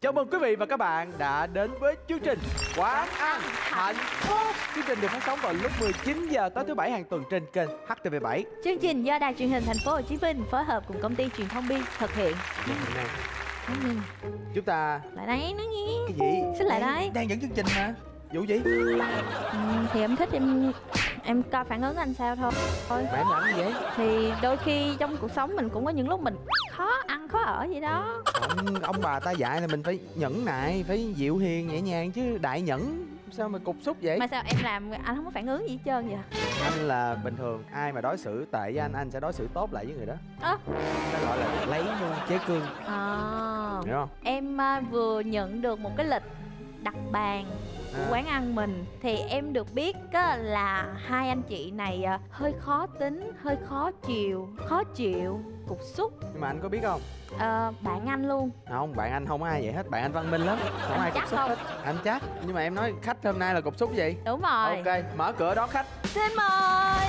Chào mừng quý vị và các bạn đã đến với chương trình Quán ăn hạnh phúc. Chương trình được phát sóng vào lúc 19 giờ tối thứ Bảy hàng tuần trên kênh HTV7. Chương trình do Đài Truyền hình Thành phố Hồ Chí Minh phối hợp cùng công ty truyền thông Bi thực hiện. Chúng ta Lại đây nói nghe. cái gì? Xin lại đây. Đang dẫn chương trình mà. Vụ gì? Thì em thích em coi phản ứng anh sao thôi. Mà em làm gì vậy? Thì đôi khi trong cuộc sống mình cũng có những lúc mình khó ăn khó ở gì đó. Ông bà ta dạy là mình phải nhẫn nại, phải dịu hiền nhẹ nhàng chứ đại nhẫn sao mà cục xúc vậy? Mà sao em làm anh không có phản ứng gì hết trơn vậy? Anh là bình thường, ai mà đối xử tệ với anh sẽ đối xử tốt lại với người đó. Nó gọi là lấy nhu chế cương. Hiểu không? Em vừa nhận được một cái lịch đặt bàn của quán ăn mình. Thì em được biết là hai anh chị này hơi khó tính, hơi khó chịu, cục xúc. Nhưng mà anh có biết không? Bạn anh luôn. Không, bạn anh không ai vậy hết, bạn anh văn minh lắm, không ai cục xúc hết. Anh chắc, nhưng mà em nói khách hôm nay là cục xúc gì? Đúng rồi. Ok, mở cửa đón khách. Xin mời.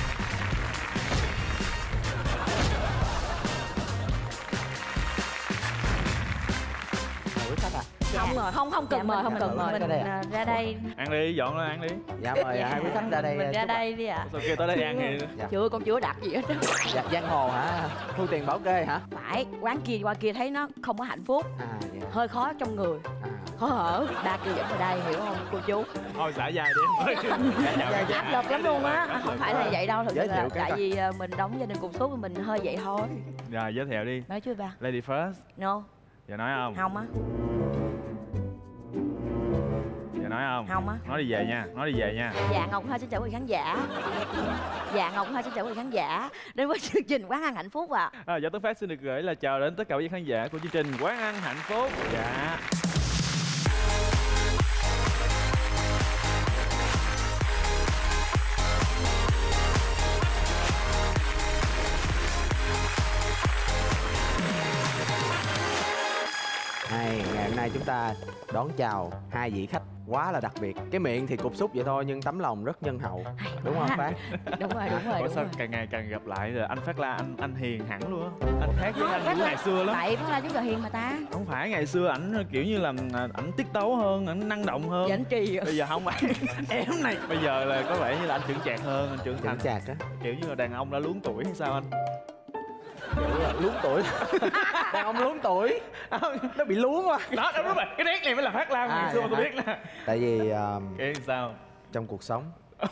Mời khách à? Không rồi, không cần mời, không cần mời. Mình ra đây. Ăn đi, dọn lên ăn đi. Dạ mời hai quý khách ra đây. Mình ra đây đi ạ. Sao kêu tới đây ăn thì Chưa, con chưa đặt gì hết á. Dạ, giang hồ hả? Thu tiền bảo kê hả? Phải, quán kia qua kia thấy nó không có hạnh phúc, Dạ. hơi khó trong người, khó ở. Đa kêu dẫn vào đây, hiểu không cô chú? thôi xả dài đi em ơi. Áp lực lắm luôn á. Không phải là vậy đâu, thực Giới sự thiệu là cái tại vì mình đóng gia đình cùng số mình hơi vậy thôi. Rồi giới thiệu đi. Nói chưa ba? Lady first. No. Giờ nói không? Không á. Giờ nói không? Không á. Nói đi về nha, nói đi về nha. Dạ Ngọc Hoa xin chào quý khán giả. Dạ Ngọc Hoa xin chào quý khán giả đến với chương trình Quán ăn hạnh phúc ạ. Dạ Tuấn Phát xin được gửi là chào đến tất cả quý khán giả của chương trình Quán ăn hạnh phúc. Dạ. Ngày hôm nay chúng ta đón chào hai vị khách quá là đặc biệt. Cái miệng thì cục xúc vậy thôi nhưng tấm lòng rất nhân hậu. Đúng không Phát? Đúng rồi. Ủa sao càng ngày càng gặp lại là anh Phát La anh hiền hẳn luôn á. Anh khác với anh của ngày xưa lắm. Tại Phát La chúng giờ hiền mà ta. Không phải, ngày xưa ảnh kiểu như là ảnh tiết tấu hơn, ảnh năng động hơn. Dạ anh Trì. Bây giờ không phải em này. Bây giờ là có vẻ như là anh chững chạc hơn, anh trưởng thành. Chững chạc á. Kiểu như là đàn ông đã luống tuổi hay sao anh? Luống tuổi. Đàn ông luống tuổi. Nó bị luống quá. Đó đúng rồi, cái nét này mới là Phát La ngày xưa mà tôi biết nè. Tại vì Cái sao? trong cuộc sống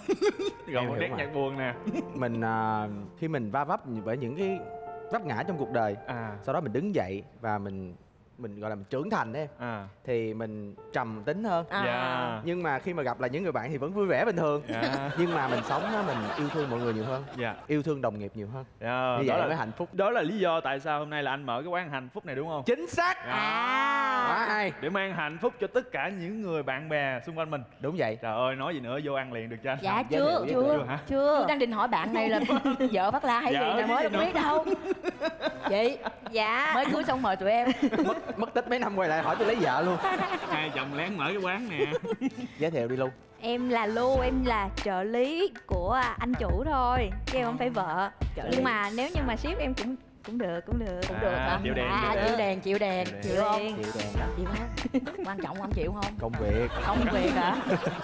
Còn một nét mà. nhạc buồn nè. Mình khi mình va vấp bởi những cái vấp ngã trong cuộc đời, sau đó mình đứng dậy và mình gọi là mình trưởng thành đấy em. Thì mình trầm tính hơn. Nhưng mà khi mà gặp lại những người bạn thì vẫn vui vẻ bình thường. Nhưng mà mình sống á, mình yêu thương mọi người nhiều hơn. Yêu thương đồng nghiệp nhiều hơn. Như vậy mới hạnh phúc. Đó là lý do tại sao hôm nay là anh mở cái quán hạnh phúc này đúng không? Chính xác. Quá hay. Để mang hạnh phúc cho tất cả những người bạn bè xung quanh mình. Đúng vậy. Trời ơi, nói gì nữa, vô ăn liền được chưa anh? Dạ chưa. Chưa. Đang định hỏi bạn này là vợ Phát La hay gì là mới đâu biết đâu. Chị. Dạ. Mới cưới xong mời tụi em. Mất tích mấy năm quay lại hỏi tôi lấy vợ luôn. Hai chồng lén mở cái quán nè. Giới thiệu đi Lu. Em là Lu, em là trợ lý của anh chủ thôi, chứ em không phải vợ. Nhưng mà nếu như mà ship em cũng được hả? Chịu đèn. Chịu đèn. Chịu đèn đó. Chịu không? Quan trọng không chịu không? Công việc Hả?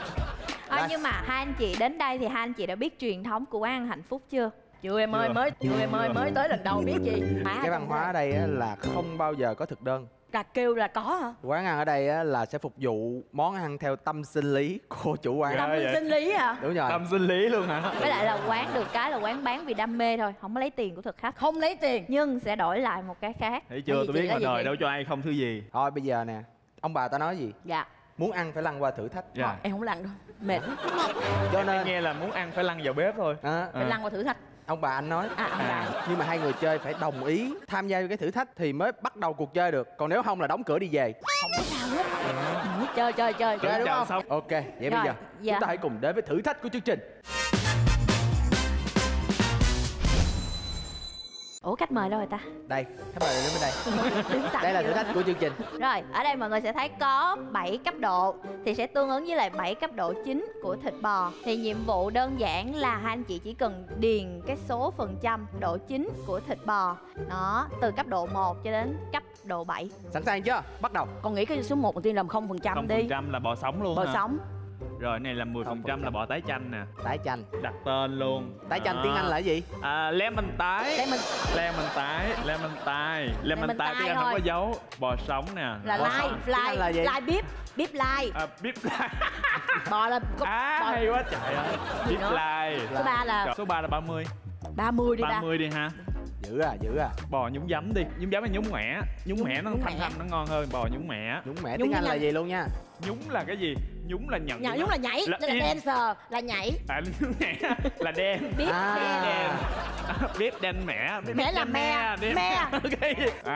Nhưng mà hai anh chị đến đây thì hai anh chị đã biết truyền thống của quán ăn hạnh phúc chưa? Chưa em ơi, mới tới lần đầu biết gì. Cái văn hóa ở đây là không bao giờ có thực đơn. Cà kêu là có hả? Quán ăn ở đây là sẽ phục vụ món ăn theo tâm sinh lý của chủ quán. Tâm sinh lý hả? Đúng rồi. Tâm sinh lý luôn hả? Với lại là quán được cái là quán bán vì đam mê thôi, không có lấy tiền của thực khách. Không lấy tiền nhưng sẽ đổi lại một cái khác. Thấy chưa, tôi biết ngoài đời đâu cho ai không thứ gì. Thôi bây giờ nè, ông bà ta nói gì? Dạ. Muốn ăn phải lăn qua thử thách. Em không lăn đâu, mệt. Cho nên nghe là muốn ăn phải lăn vào bếp thôi. Phải lăn qua thử thách. Ông bà anh nói. Nhưng mà hai người chơi phải đồng ý tham gia vào cái thử thách thì mới bắt đầu cuộc chơi được. Còn nếu không là đóng cửa đi về. Không có sao hết. Chơi đúng không? Xong. Ok, vậy bây giờ chúng ta hãy cùng đến với thử thách của chương trình. Ủa khách mời đâu rồi ta? Đây, khách mời đến bên đây. Đây là thử thách của chương trình. Rồi, ở đây mọi người sẽ thấy có 7 cấp độ thì sẽ tương ứng với lại 7 cấp độ chính của thịt bò. Thì nhiệm vụ đơn giản là hai anh chị chỉ cần điền cái số phần trăm độ chính của thịt bò. Đó, từ cấp độ 1 cho đến cấp độ 7. Sẵn sàng chưa? Bắt đầu. Con nghĩ cái số 1 đầu tiên làm 0% đi. 0% là bò sống luôn Bò hả? sống. Rồi này là 10% là bò tái chanh nè. Tái chanh. Đặt tên luôn. Tái chanh tiếng Anh là cái gì? Lemon tái. Lemon. Lemon tái. Lemon tái. Lemon tái tiếng Anh không có dấu. Bò sống nè. Là Tiếng Anh là gì? lai bếp. Bếp lai. Bíp lai. Bò là bò. Hay quá trời ơi. Bíp lai. Số 3 là Số 3 là 30. 30 đi ba. 30 đi ha. Dữ à. Bò nhúng giấm đi. Nhúng giấm hay nhúng mẻ? Nhúng mẻ nó thanh thanh nó ngon hơn. Bò nhúng mẻ. Nhúng mẻ tiếng Anh là gì luôn nha? Nhúng là cái gì? Nhúng là nhận. Nhúng là nhảy, là dancer, là nhảy. Nhúng mẻ là đen. Bếp đen. Bếp đen mẻ. Mẻ là me. Ok.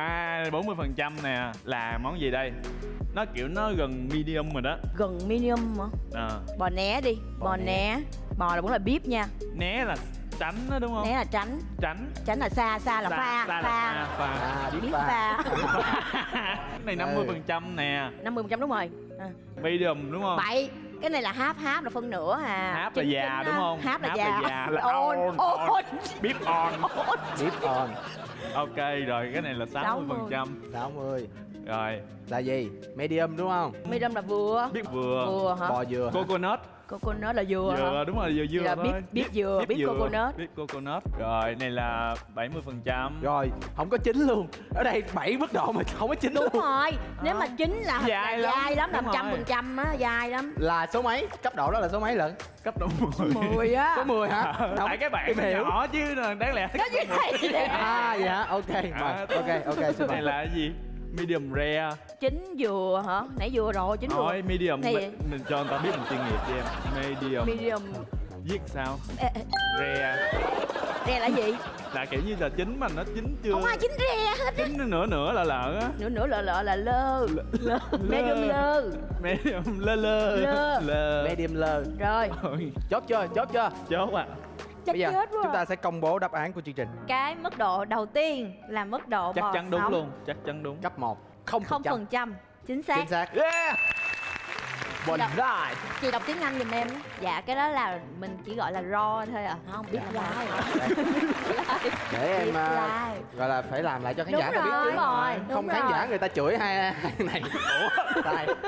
40% nè. Là món gì đây? Nó kiểu nó gần medium rồi đó. Gần medium hả? Bò né đi. Bò né. Bò là cũng là bếp nha. Né là tránh đó đúng không? Né là tránh. Tránh là xa là pha. Bếp pha. Cái này 50% nè. 50% đúng rồi. Medium đúng không? 7. Cái này là half là phân nửa à. Half là già đúng không? Half là già. Là on. Bếp on. Bếp on. Ok rồi, cái này là 60%. 60. Rồi. Là gì? Medium đúng không? Medium là vừa. Biết vừa. Vừa hả? Bò vừa. Coconut. Coconut là dừa hả? Dừa đúng rồi, dừa là thôi. Biết dừa, biết coconut. Biết coconut. Rồi, này là 70%. Rồi, không có chín luôn. Ở đây 7 mức độ mà không có chín luôn. Đúng rồi. Nếu mà chín là dai lắm, là 100% á, dai lắm. Là số mấy? Cấp độ đó là số mấy lận? Cấp độ 10. 10 á. Số 10 hả? Tại cái bạn nhỏ chứ đáng lẽ. Có gì vậy? Vậy hả? Ok. Ok. Số này là cái gì? Medium rare. Chín dừa hả? Nãy vừa rồi, chín dừa. Thôi medium mình cho người ta biết mình chuyên nghiệp đi em. Medium. Viết sao? Rare. Rare là gì? Là kiểu như là chín mà nó chín chưa. Không ai chín rare hết. Chín nửa là lợ á. Nửa lợ là lơ. Medium lơ. Medium lơ. Medium lơ. Rồi. Chốt chưa? Chốt à. Bây giờ chúng ta sẽ công bố đáp án của chương trình. Cái mức độ đầu tiên là mức độ chắc bò chắn đúng sống. luôn. Chắc chắn đúng. Cấp 1. 0%. Chính xác. Yeah. Chị đọc tiếng Anh giùm em. Dạ cái đó là mình chỉ gọi là raw thôi à. Không biết lai. Để em gọi là phải làm lại cho khán giả ta biết chứ. Đúng rồi. Không khán giả người ta chửi hai này. Ủa?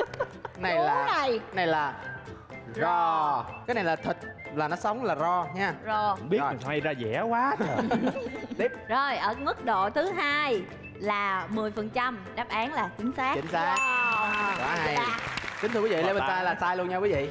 Này là raw. Cái này là thịt là nó sống là raw nha. Raw. Biết mình hay ra vẻ quá trời. Tiếp. Rồi ở mức độ thứ hai là 10%, đáp án là chính xác. Chính xác. Quá hay. Kính thưa quý vị, lên bên tay là sai luôn nha quý vị.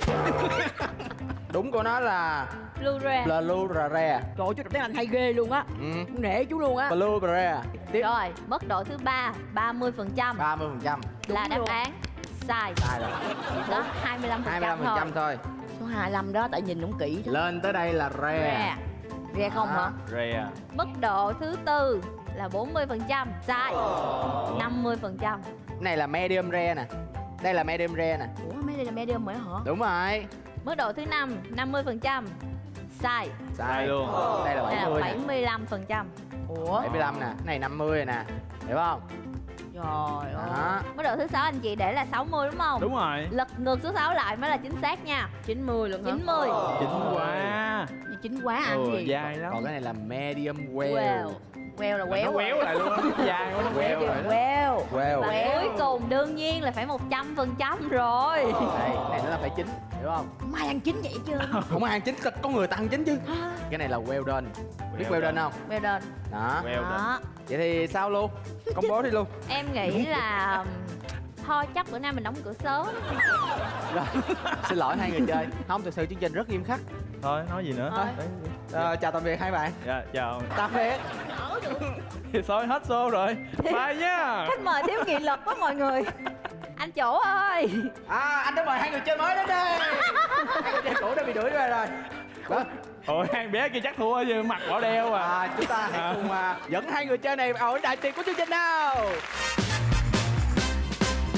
Đúng của nó là Blu-ray. Blu-ray. Trời ơi, chú đọc tiếng Anh hay ghê luôn á. Nể chú luôn á. Blu-ray. Tiếp. Rồi, mức độ thứ ba 30%. 30%. Là đáp án sai. Sai rồi. Đó 25% thôi. Số 25 đó, tại nhìn cũng kỹ đó. Lên tới đây là rare. Rare không hả? Rare. Mức độ thứ tư là 40%. Sai. 50%. Này là medium rare nè. Đây là medium rare nè. Ủa, mấy đây là medium rồi hả? Đúng rồi. Mức độ thứ 5 50%. Sai. Sai luôn. Đây là Đây 70 là nè. 75%. Ủa? 75 nè. Cái này 50 rồi nè. Hiểu không? Trời ơi. Đó. Mức độ thứ 6 anh chị để là 60 đúng không? Đúng rồi. Lật ngược số 6 lại mới là chính xác nha. 90 luôn hả? 90. Chín quá. Chín quá ăn gì? Dai lắm. Còn cái này là medium well. Wow. Queo là Nó quéo. quéo lại luôn á. Dài quá. Quéo rồi đó. Queo. Well. Và cuối cùng đương nhiên là phải 100% rồi. Đây, cái này nó là phải chín, hiểu không? Không ai ăn chín vậy chứ. Không ai ăn chín, có người ta ăn chín chứ. Cái này là well done. Biết well done không? Well done. Đó. Well done. Đó. Vậy thì sao luôn? Công bố đi luôn. Em nghĩ là thôi chắc bữa nay mình đóng cửa sớm. Rồi, xin lỗi hai người chơi. Không, thực sự chương trình rất nghiêm khắc. Thôi nói gì nữa. Chào tạm biệt hai bạn. Dạ chào. Tạm biệt. Thì thôi hết show rồi. Bye nha. Khách mời thiếu nghị lực quá mọi người. Anh chủ ơi. Anh đã mời hai người chơi mới đến đây. Hai người chơi cũ đã bị đuổi ra rồi. Đó. Ôi hai bé kia chắc thua chứ mặt bỏ đeo à. Chúng ta hãy cùng dẫn hai người chơi này vào đại tiệc của chương trình nào.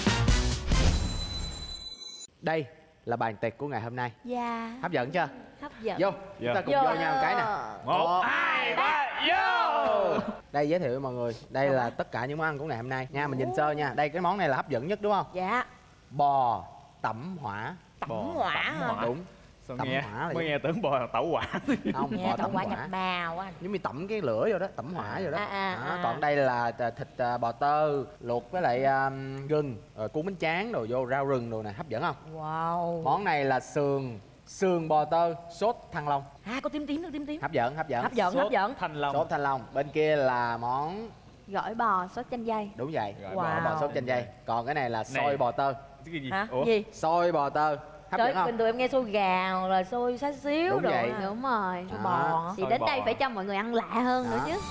Đây là bàn tiệc của ngày hôm nay. Dạ. Hấp dẫn chưa? Hấp Dạ. Vô, chúng ta cùng vô nhau một cái nè. 1, 2, 3, vô. Đây giới thiệu với mọi người, đây là tất cả những món ăn của ngày hôm nay nha. Mình nhìn sơ nha. Đây cái món này là hấp dẫn nhất đúng không? Dạ. Bò tẩm hỏa. Tẩm hỏa hả? Đúng. Sao Tẩm nghe, hỏa là mới nghe tưởng bò tẩu hỏa. không, Nghe bò tẩm tẩm hỏa hỏa nhập màu á. giống như tẩm cái lửa vô đó, tẩm hỏa vô đó. Đó. Còn đây là thịt bò tơ luộc với lại gừng, rồi cuốn bánh tráng đồ vô, rau rừng đồ này, hấp dẫn không? Wow. Món này là sườn bò tơ sốt Thăng Long. Có tím tím nữa, tím tím. Hấp dẫn. Hấp dẫn. Thanh Long. Sốt Thanh Long. Bên kia là món Gỏi bò sốt chanh dây. đúng vậy, Gỏi gỏi bò sốt chanh dây. Còn cái này là xôi bò tơ. Cái gì? Hả? Ủa? Gì? Xôi bò tơ. Hấp Trời, dẫn không? bình thường em nghe xôi gà hoặc là xôi xá xíu Đúng đồ vậy. á. Đúng rồi. Xôi bò. Thì Xôi đến bò. đây phải cho mọi người ăn lạ hơn nữa Đó. chứ.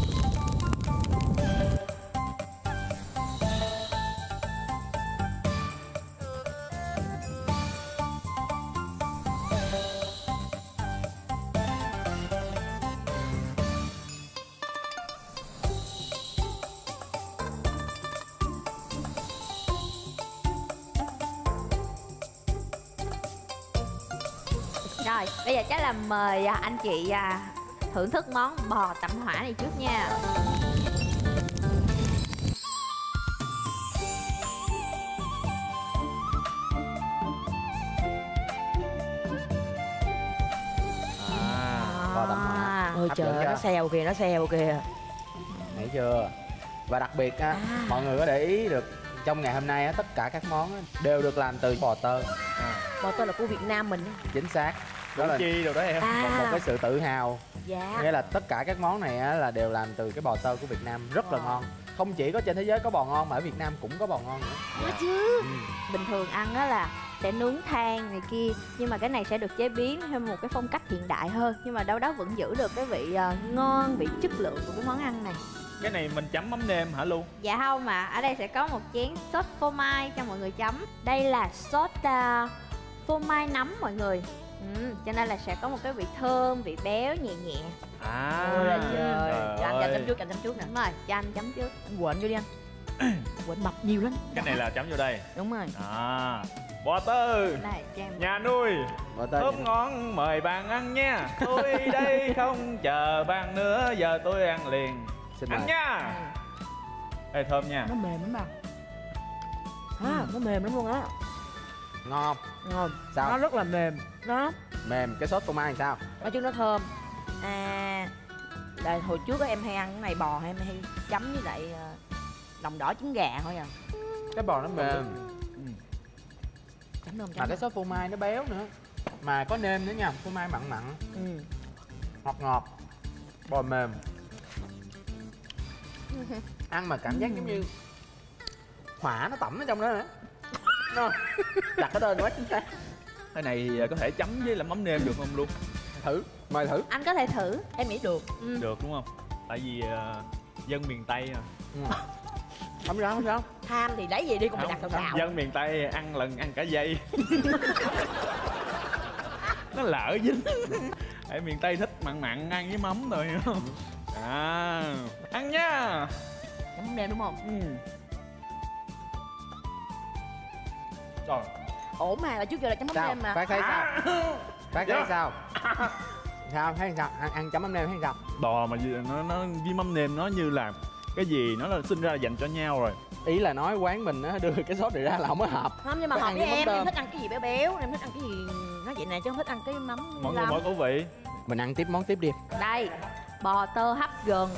Rồi, bây giờ chắc là mời anh chị thưởng thức món bò tẩm hỏa này trước nha. Bò tẩm hỏa. Ôi Hấp trời dẫn ơi, chưa? nó xèo kìa. Thấy chưa? Và đặc biệt á, mọi người có để ý được trong ngày hôm nay á, tất cả các món á, đều được làm từ bò tơ. Bò tơ là của Việt Nam mình á. Chính xác. Đó là Chi rồi đó em. một cái sự tự hào. Dạ. Nghĩa là tất cả các món này á, là đều làm từ cái bò tơ của Việt Nam, rất là ngon. Không chỉ có trên thế giới có bò ngon mà ở Việt Nam cũng có bò ngon nữa. Có chứ. Bình thường ăn á là sẽ nướng than này kia, nhưng mà cái này sẽ được chế biến theo một cái phong cách hiện đại hơn, nhưng mà đâu đó vẫn giữ được cái vị ngon, vị chất lượng của cái món ăn này. Cái này mình chấm mắm nêm hả Lu? Dạ không, mà ở đây sẽ có một chén sốt phô mai cho mọi người chấm. Đây là sốt phô mai nấm mọi người. Cho nên là sẽ có một cái vị thơm, vị béo nhẹ nhẹ. Ôi là trời. Cho anh ơi. chấm trước nè. Đúng rồi, cho anh chấm trước. Anh quện vô đi anh. Quện mập nhiều lắm. Cái này là chấm vô đây. Đúng rồi. Bò tơ Này, cho em. nhà nuôi Bò tơ thơm ngon mời bạn ăn nha. Tôi đây không chờ bạn nữa, giờ tôi ăn liền. xin Ăn mời. nha. Ê thơm nha. Nó mềm lắm bà. Nó mềm lắm luôn á. Ngon không? Ngon. Sao? Nó rất là mềm. Nó Mềm. Cái sốt phô mai thì sao? nói chung nó thơm. Đây hồi trước á em hay ăn cái này bò em hay chấm với lại lòng đỏ trứng gà thôi à. Cái bò nó mềm, Chấm mà cái sốt phô mai nó béo nữa, mà có nêm nữa nha. Phô mai mặn mặn, ngọt ngọt, bò mềm. Ăn mà cảm giác giống như hỏa nó tẩm ở trong đó nữa. Nó đặt cái tên quá chính xác. Cái này có thể chấm với là mắm nêm được không luôn? Thử, mời thử. Anh có thể thử. Em nghĩ được. Được đúng không? Tại vì dân miền Tây Không sao, không sao. Tham thì lấy gì đi, còn phải đặt không, sao. dân miền Tây ăn lần ăn cả dây. Nó lỡ dính. Ở miền Tây thích mặn mặn ăn với mắm rồi hiểu không? Ăn nha. Chấm mắm nêm đúng không? Rồi. Ổn mà, là trước giờ là chấm mắm Sao? nêm mà. Phát thấy sao? Phát thấy sao? Sao? Thấy sao? Ăn chấm mắm nêm thấy sao? Bò mà nó với mắm nêm nó như là cái gì nó là sinh ra là dành cho nhau rồi. Ý là nói quán mình á đưa cái sốt này ra là không có hợp. Không, nhưng mà Phải hợp ăn với với mắm em tôm. thích ăn cái gì béo béo, em thích ăn cái gì nó vậy nè chứ không thích ăn cái mắm Mọi người lắm. mỗi khẩu vị. Mình ăn tiếp món tiếp đi. Đây, bò tơ hấp gừng.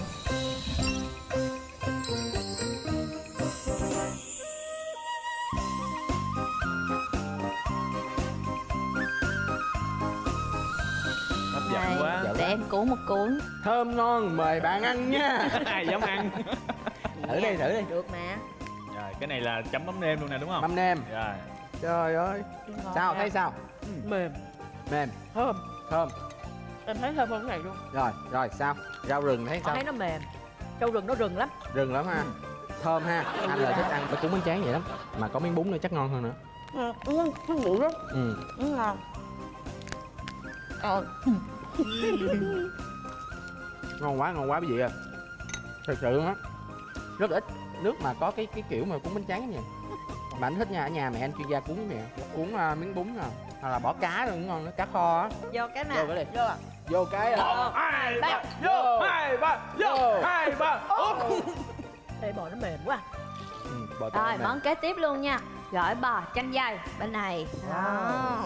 Hấp dẫn quá. Dẫn Để em cuốn một cuốn. Thơm ngon, mời bạn ăn nha. Ai dám ăn. Thử đi, thử đi. Được mà. Rồi cái này là chấm mắm nêm luôn nè đúng không? Mắm nêm. Rồi. Trời ơi. Ngon Sao? nha. Thấy sao? Mềm, Mềm, thơm. thơm. Em thấy thơm hơn cái này luôn. Rồi sao? Rau rừng thấy Họ sao? thấy nó mềm. Rau rừng nó rừng lắm. Rừng lắm ha. Thơm ha. Anh là thích ăn cái cuốn bánh tráng vậy lắm. Mà có miếng bún nữa chắc ngon hơn nữa. Nó ngủ đó. Ngon. Ngon quá quý vị ơi. Thật sự luôn á. Rất ít nước mà có cái kiểu mà cuốn bánh tráng như vậy. Mà anh thích nha, ở nhà mẹ anh chuyên gia cuốn mẹ. Cuốn miếng bún nè. Hoặc là bỏ cá rồi cũng ngon nữa, cá kho á. Vô cái nào? Vô cái đi. Vô à? Vô cái à. 1, 2, 3, vô 2, 3, vô 2, 3. Ê, bò nó mềm quá. Bò Rồi tôm nè. món kế tiếp luôn nha. Gỏi bò chanh dây bên này. Đó.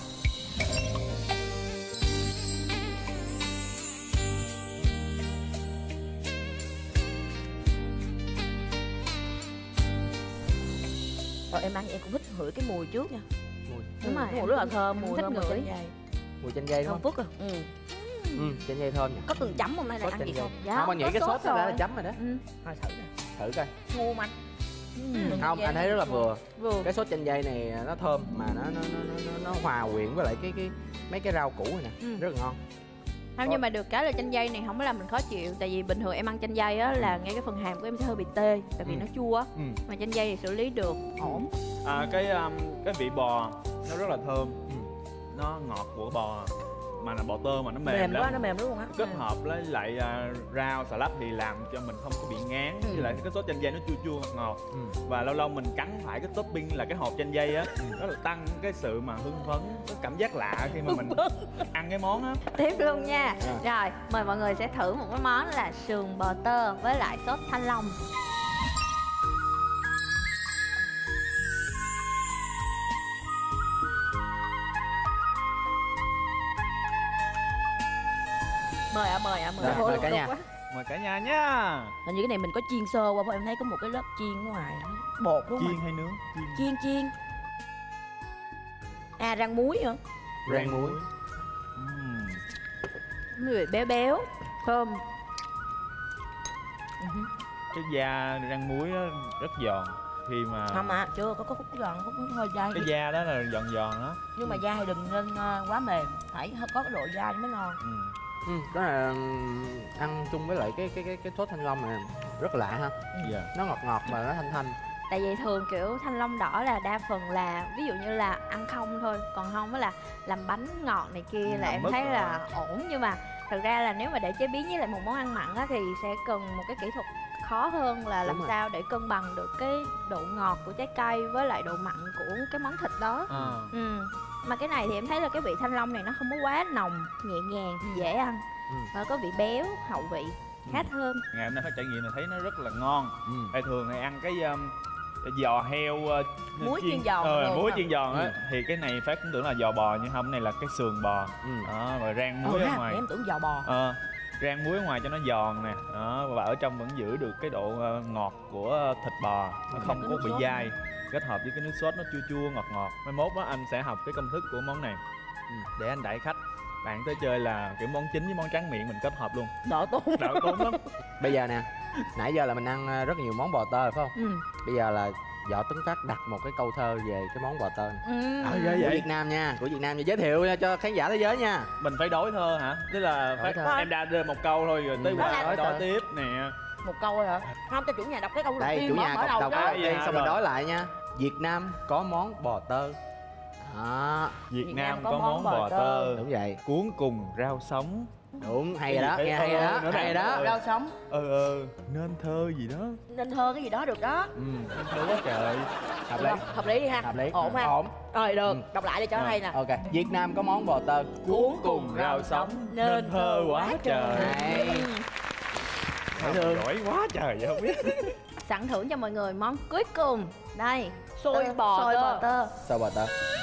Rồi em ăn em cũng thích ngửi cái mùi trước nha. Mùi. Đúng rồi, Mùi rất là thơm, mùi thích thơm ngửi. chanh dây. Mùi chanh dây đúng Thơm không? phức à. Chanh dây thơm nhỉ. Có từng chấm không hay là Sốt ăn chanh gì dây. không? Dạ, Không, anh nghĩ có cái sốt sốt đó đã là rồi. chấm rồi đó. Thôi thử nè. Thử coi. Chua không anh? Không, anh thấy rất là vừa. Vừa. Cái sốt chanh dây này nó thơm mà nó hòa quyện với lại cái mấy cái rau củ này nè, rất là ngon. Không, nhưng mà được cái là chanh dây này không có làm mình khó chịu. Tại vì bình thường em ăn chanh dây á là ngay cái phần hàm của em sẽ hơi bị tê. Tại vì nó chua á. Mà chanh dây thì xử lý được, ổn. Cái vị bò nó rất là thơm, nó ngọt của bò mà là bò tơ mà nó mềm lắm. Quá, nó mềm luôn á. Kết hợp với lại rau xà lách thì làm cho mình không có bị ngán. Với lại cái sốt chanh dây nó chua chua ngọt ngọt. Và lâu lâu mình cắn phải cái topping là cái hộp chanh dây á, nó là tăng cái sự mà hưng phấn, cái cảm giác lạ khi mà mình ăn cái món á. Tiếp luôn nha. Rồi mời mọi người sẽ thử một cái món là sườn bò tơ với lại sốt thanh long. Mời ạ, mời. Mời cả nhà. Mời cả nhà nha. Hình như cái này mình có chiên sơ qua, em thấy có một cái lớp chiên ở ngoài. Bột đúng không? Chiên hay nướng? Chiên. À, rang muối hả? Rang muối. Người béo béo, thơm. Cái da rang muối nó rất giòn khi mà Không ạ, chưa có khúc giòn, khúc hơi dai. cái da đó là giòn giòn đó. Nhưng mà da thì đừng nên quá mềm, phải có cái độ dai mới ngon. Đó là ăn chung với lại cái sốt thanh long này rất lạ ha. Dạ. Nó ngọt ngọt mà nó thanh thanh. Tại vì thường kiểu thanh long đỏ là đa phần là ví dụ như là ăn không thôi, còn không á là làm bánh ngọt này kia là làm em mứt thấy rồi. là ổn. Nhưng mà thật ra là nếu mà để chế biến với lại một món ăn mặn á thì sẽ cần một cái kỹ thuật khó hơn là làm sao để cân bằng được cái độ ngọt của trái cây với lại độ mặn của cái món thịt đó. Mà cái này thì em thấy là cái vị thanh long này nó không có quá nồng, nhẹ nhàng, dễ ăn. Và có vị béo, hậu vị khá thơm. Ngày hôm nay phải trải nghiệm là thấy nó rất là ngon. Tại thường hay ăn cái giò heo muối chiên giòn muối chiên giòn á thì cái này Phát cũng tưởng là giò bò nhưng không, cái này là cái sườn bò. Đó, và rang muối ở ngoài. Em tưởng giò bò. Rang muối ở ngoài cho nó giòn nè. Đó, và ở trong vẫn giữ được cái độ ngọt của thịt bò, nó không có bị dai. Kết hợp với cái nước sốt nó chua chua ngọt ngọt. Mai mốt á anh sẽ học cái công thức của món này để anh đãi khách. Bạn tới chơi là kiểu món chính với món tráng miệng mình kết hợp luôn. Đỡ tốn lắm. Bây giờ nè, nãy giờ là mình ăn rất nhiều món bò tơ phải không? Bây giờ là Võ Tấn Phát đặt một cái câu thơ về cái món bò tơ này. Của Việt Nam nha, của Việt Nam nha, giới thiệu cho khán giả thế giới nha. Mình phải đối thơ hả? Tức là em đã đưa một câu thôi rồi tới qua đối tiếp nè. Một câu thôi hả? Không, cho chủ nhà đọc cái câu đầu đây, tiên. chủ nhà đọc cái đầu tiên xong rồi mình đối lại nha. Việt Nam có món bò tơ. Việt Nam có món bò tơ. Đúng vậy. Cuốn cùng rau sống. Đúng, hay rồi đó, nghe hay rồi đó, hay rồi đó. Rau sống. Nên thơ gì đó. Nên thơ cái gì đó được đó. Nên thơ quá trời. Hợp lý đi ha. Hợp lý. Ổn ha. Ổn. Rồi được, đọc lại để cho hay nè. Ok, Việt Nam có món bò tơ. Cuốn cùng rau sống. Nên thơ quá trời. Giỏi quá trời vậy không biết. Sẵn thưởng cho mọi người món cuối cùng. Đây, Xôi bò tơ. Xôi bò tơ.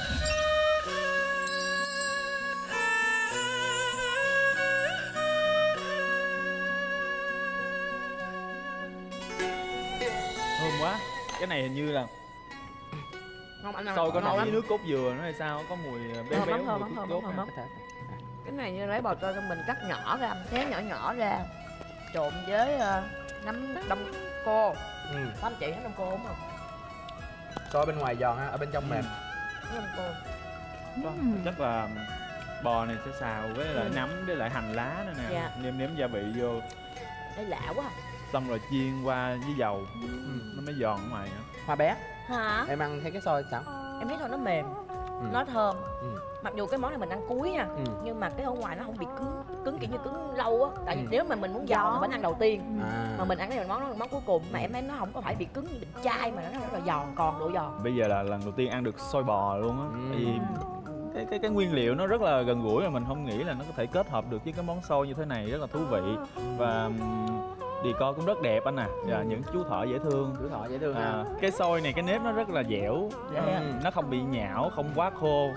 Thơm quá. Cái này hình như là Không, anh ăn xôi có nấu lắm. với nước cốt dừa nó hay sao, có mùi béo béo, mùi thuốc cốt. Cái này như lấy bò tơ xong mình cắt nhỏ ra, xé nhỏ ra, trộn với nấm đông cô. Có anh chị nấm đông cô đúng không? Xôi bên ngoài giòn ha, ở bên trong mềm. Nấm đông cô. Chắc là bò này sẽ xào với lại nấm với lại hành lá nữa nè. Nêm gia vị vô. Đây lạ quá. Xong rồi chiên qua với dầu nó mới giòn ở ngoài nữa. Hoa bé Hả? em ăn thấy cái xôi sao? Em thấy thôi nó mềm, nó thơm. Mặc dù cái món này mình ăn cuối nha, nhưng mà cái ở ngoài nó không bị cứng kiểu như cứng lâu á. Tại vì nếu mà mình muốn giòn thì phải ăn đầu tiên, mà mình ăn cái món đó là món cuối cùng, mà em thấy nó không có phải bị cứng như thịt chai mà nó rất là giòn, còn độ giòn. Bây giờ là lần đầu tiên ăn được xôi bò luôn á. Tại vì cái nguyên liệu nó rất là gần gũi, mà mình không nghĩ là nó có thể kết hợp được với cái món xôi như thế này, rất là thú vị. Và decor cũng rất đẹp anh à. Những chú thợ dễ thương. Chú thợ dễ thương ha. Cái xôi này cái nếp nó rất là dẻo, nó không bị nhão, không quá khô.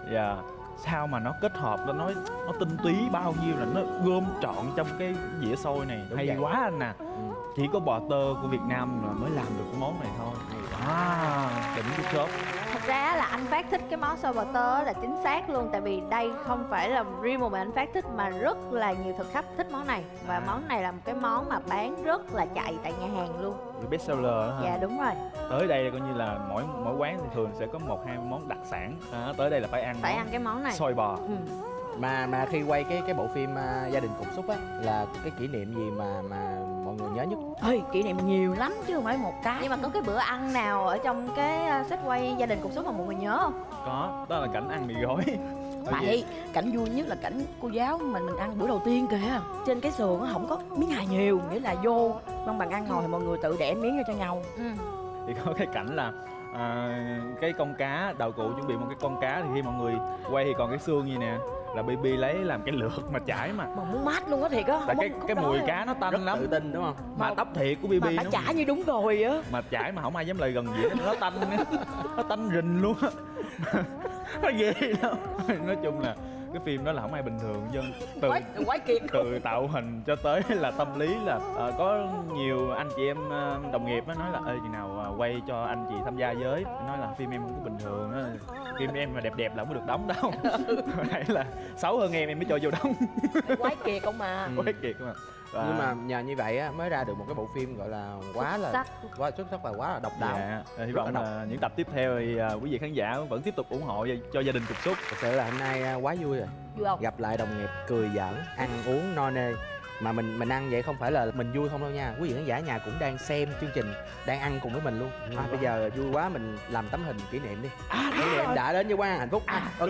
Sao mà nó kết hợp nó tinh túy bao nhiêu là nó gom trọn trong cái dĩa xôi này. Đúng hay vậy. Quá anh à. Chỉ có bò tơ của Việt Nam là mới làm được cái món này thôi. Đỉnh chút sốt. Thật ra là anh Phát thích cái món xôi bò tơ là chính xác luôn. Tại vì đây không phải là riêng một mình anh Phát thích, mà rất là nhiều thực khách thích món này. Và món này là một cái món mà bán rất là chạy tại nhà hàng luôn. Best seller đó hả? Dạ đúng rồi. Tới đây coi như là mỗi quán thì thường sẽ có 1-2 món đặc sản. Tới đây là phải ăn cái món này, xôi bò. Mà khi quay cái bộ phim Gia đình cục súc á, là cái kỷ niệm gì mà mọi người nhớ nhất? Kỷ niệm nhiều lắm chứ không phải một cái. Nhưng mà có cái bữa ăn nào ở trong cái set quay Gia đình cục súc mà mọi người nhớ không? Có, đó là cảnh ăn mì gói. Tại cảnh vui nhất là cảnh cô giáo mình ăn bữa đầu tiên kìa. Trên cái sườn nó không có miếng hài nhiều, nghĩa là vô trong bàn ăn ngồi thì mọi người tự đẻ miếng ra cho nhau. Thì có cái cảnh là cái con cá, đạo cụ chuẩn bị một cái con cá, thì khi mọi người quay thì còn cái xương gì nè, là BB lấy làm cái lượt mà chải mà muốn mát luôn á thiệt á. Tại cái mùi cá nó tanh lắm. Tự tin đúng không? Mà tóc thiệt của BB mà phải chả như đúng rồi á. Mà chải mà không ai dám lại gần dĩa, nó tanh nó tanh rình luôn á. Nó ghê lắm. Nói chung là cái phim đó là không ai bình thường chứ. Quái kiệt. Từ tạo hình cho tới là tâm lý là có nhiều anh chị em đồng nghiệp nói là ê, chừng nào quay cho anh chị tham gia với. Nói là phim em không có bình thường đó. Phim em mà đẹp là không có được đóng đâu. Hay là xấu hơn em mới cho vô đóng. Quái kiệt không mà. Quái kiệt không mà. Nhưng mà nhờ như vậy á mới ra được một cái bộ phim gọi là quá xuất sắc và quá là độc đáo. Hy vọng là những tập tiếp theo thì quý vị khán giả vẫn tiếp tục ủng hộ cho Gia đình cục súc. Thật sự là hôm nay quá vui rồi. Vui không? Gặp lại đồng nghiệp cười giỡn, ăn uống no nê. Mà mình ăn vậy không phải là mình vui không đâu nha. Quý vị khán giả nhà cũng đang xem chương trình, đang ăn cùng với mình luôn. Bây giờ vui quá mình làm tấm hình kỷ niệm đi. Kỷ niệm đã đến với quán ăn hạnh phúc. Ok.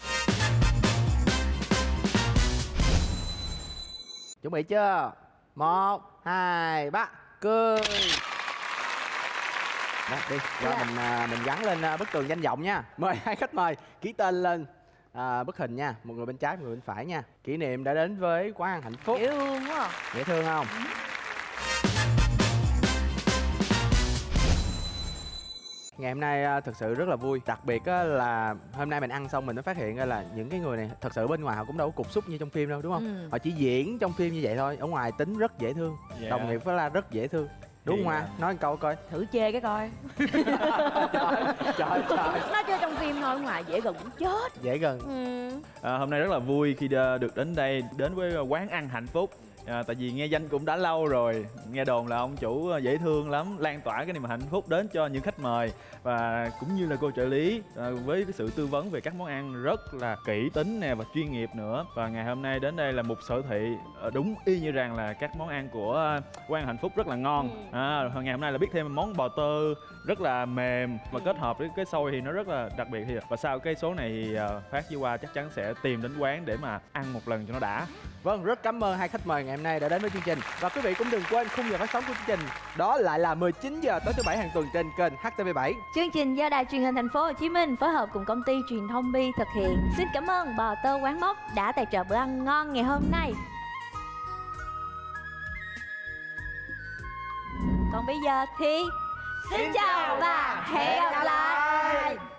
Chuẩn bị chưa? 1, 2, 3, cười. Đó, đi, qua mình gắn lên bức tường danh vọng nha. Mời hai khách mời ký tên lên bức hình nha. Một người bên trái, một người bên phải nha. Kỷ niệm đã đến với quán ăn hạnh phúc. Dễ thương quá. Dễ thương không? Ngày hôm nay thực sự rất là vui. Đặc biệt là hôm nay mình ăn xong mình mới phát hiện ra là những cái người này thật sự bên ngoài họ cũng đâu có cục súc như trong phim đâu, đúng không? Họ chỉ diễn trong phim như vậy thôi. Ở ngoài tính rất dễ thương. Đồng nghiệp với La rất dễ thương. Đúng không Hoa? Nói một câu coi. Thử chê cái coi. Trời. Nó chơi trong phim thôi, ngoài dễ gần cũng chết. Dễ gần. Hôm nay rất là vui khi được đến đây, đến với quán ăn hạnh phúc. Tại vì nghe danh cũng đã lâu rồi, nghe đồn là ông chủ dễ thương lắm, lan tỏa cái niềm hạnh phúc đến cho những khách mời và cũng như là cô trợ lý với cái sự tư vấn về các món ăn rất là kỹ tính nè và chuyên nghiệp nữa. Và ngày hôm nay đến đây là một sở thị đúng y như rằng là các món ăn của quán hạnh phúc rất là ngon. Ngày hôm nay là biết thêm món bò tơ rất là mềm và kết hợp với cái xôi thì nó rất là đặc biệt. Và sau cái số này thì Phát với Hoa chắc chắn sẽ tìm đến quán để mà ăn một lần cho nó đã. Vâng, rất cảm ơn hai khách mời ngày hôm nay đã đến với chương trình. Và quý vị cũng đừng quên khung giờ phát sóng của chương trình, đó lại là 19 giờ tối thứ Bảy hàng tuần trên kênh HTV7. Chương trình do Đài Truyền hình Thành phố Hồ Chí Minh phối hợp cùng công ty Truyền thông Bi thực hiện. Xin cảm ơn bò tơ Quán Mốc đã tài trợ bữa ăn ngon ngày hôm nay. Còn bây giờ thì xin chào và hẹn gặp lại.